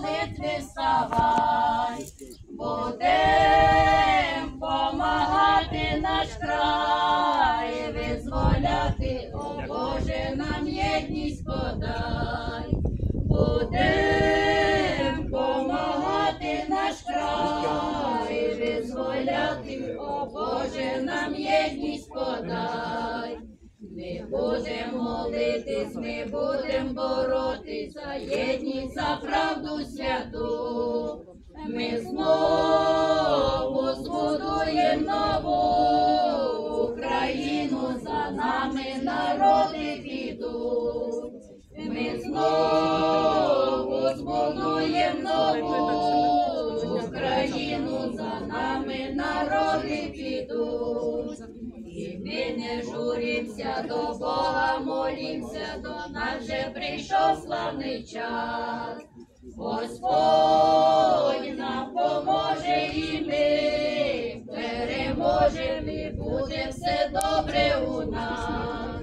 молитві ставай, будем помагати наш край, визволяти, о Боже, нам єдність подай. Будем помагати наш край, визволяти, о Боже, нам єдність подай. Ми будем молитись, ми будем боротись за єдність, за правду святу. Ми знову збудуємо нову Україну, за нами народи підуть. Ми знову збудуємо нову Україну, за нами народи підуть. І ми не журімся, до Бога молімся, до нас вже прийшов славний час. Господь нам поможе і ми переможемо, і буде все добре у нас.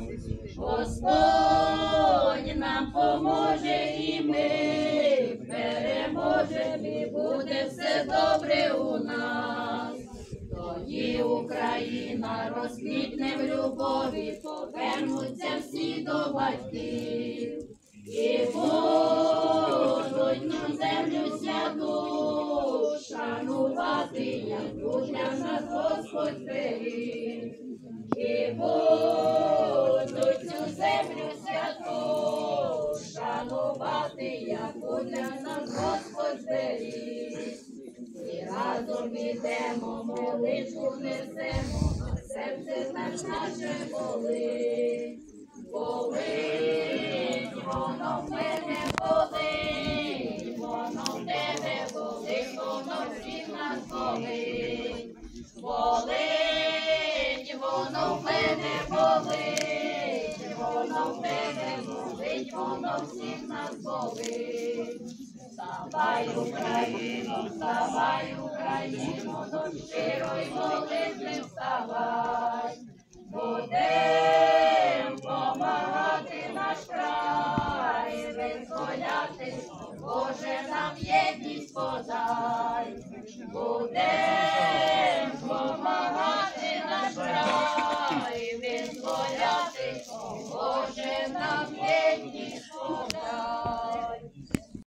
Господь нам поможе і ми переможемо, і буде все добре у нас. Тоді Україна розквітне в любові, повернуться всі до батьків. І будуть на землю святу шанувати, як для нас Господь зберіг. І будуть цю землю святу шанувати, як для нас Господь зберіг. І разом ідемо, молитву несемо, а серце наше болить. Болить, воно в мене болить, воно в тебе болить, воно всіх нас болить. Болить, воно в мене болить, воно в тебе болить, воно всіх нас болить. Вставай, Україно, до щирої молитви вставай. Будем помагати наш край, визволяти, Боже, нам єдність подай. Будем